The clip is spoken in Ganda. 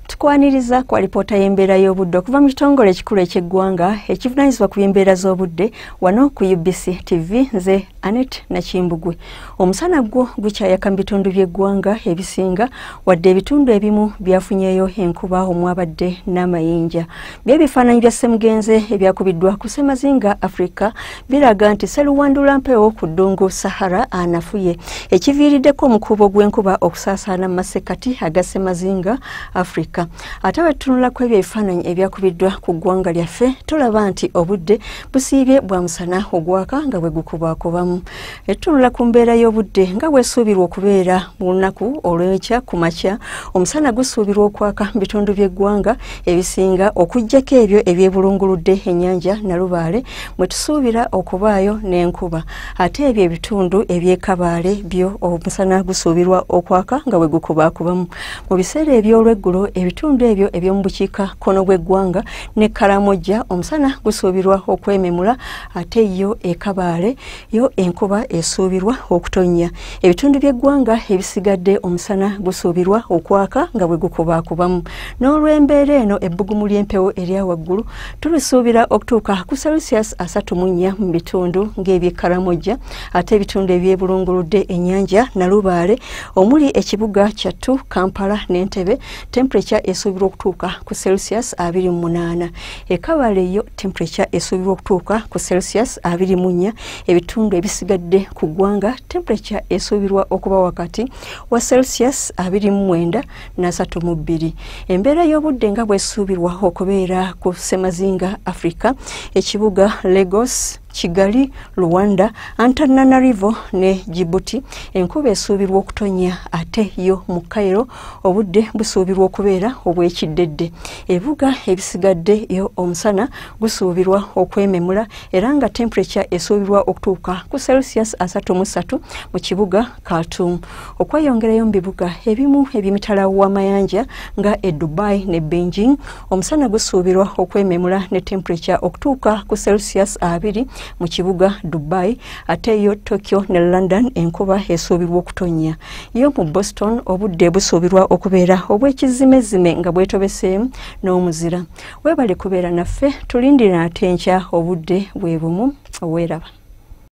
Tukwaniriza kwa ripota y'embeera y'obudde okuva mu kitongole ekikulu eky'eggwanga ekivunaanyizibwa ku by'embeera z'obudde wano ku UBC TV. Nze Anet Nakimbugwe. Omusana gwo gukyayaka mu bitundu by'eggwanga ebisinga wadde ebitundu ebimu byafunyeyo enkuba omwabadde n'amayinja. By'ebifaananyi bya ssemugenze ebyakubiddwa ku Ssemazinga Africa biraga nti Sseruwandula mpewo ku ddungu Sahara anafuye ekiviiriddeko omukuubo gw'enkuba okusaasaana mu masekkati aga Ssemazinga Africa. Ate wetunula ku ebyo ebifaananyi ebyakubiddwa ku ggwanga lyaffe tulaba nti obudde busiibye bwa musana ogwaka nga bwe gukubaakubamu. Etunula ku mbeera y'obudde nga bwesuubirwa okubeera mu lunaku olw'enkya ku makya, omusana gusuubirwa okwaka mu bitundu by'eggwanga ebisinga okuggyako ebyo ebyebulunguludde ennyanja Nalubaale mwe tusuubira okubaayo n'enkuba. Ate ebyo ebitundu eby'e byo omusana gusuubirwa okwaka nga bwe gukubaakubamu. Mu biseera eby'olweggulo ebitundu ebyo eby'omu bukiikakkono bw'eggwanga ne Karamoja omusana gusuubirwa okwememula, ate yo e Kabaale yo enkuba esuubirwa okutonnya. Ebitundu by'eggwanga ebisigadde omusana gusuubirwa okwaka nga bwe gukubaakubamu. N'olw'embeera eno ebbugumu ly'empewo erya waggulu tubisuubira okutuuka ku Celsius 34 mu bitundu ng'eby'e Karamoja, ate ebitundu ebyebulunguludde ennyanja Nalubaale omuli ekibuga kyattu Kampala n'Entebbe temperature esuubirwa okutuuka ku Celsius 28. E Kabaale yo temperature esuubirwa okutuuka ku Celsius 24. Ebitundu ebisigadde ku ggwanga temperature esuubirwa okuba wakati wa Celsius 29 na 32. Embeera y'obudde nga bwesuubirwa okubeera ku Ssemazinga Africa, ekibuga Lagos, Kigali, Rwanda, Antananarivo ne Djibouti enkuba esuubirwa okutonya, ate yo mu Cairo obudde busuubirwa okubeera obw'ekiddedde. Ebibuga ebisigadde yo omusana gusuubirwa okwememula era nga temperature esuubirwa okutuuka ku Celsius 33 mu kibuga Khartoum. Okweyongerayo mu bibuga ebimu eby'emitala w'amayanja nga e Dubai ne Beijing omusana gusuubirwa okwememula ne temperature okutuuka ku Celsius 2 mu kibuga Dubai, ate yo Tokyo ne London enkuba esuubirwa okutonya. Yo mu Boston obudde busuubirwa okubeera obw'ekizimezime nga bwetobeseemu n'omuzira. Weebale kubeera naffe, tulindira ate enkya obudde bwe bumu. Weeraba.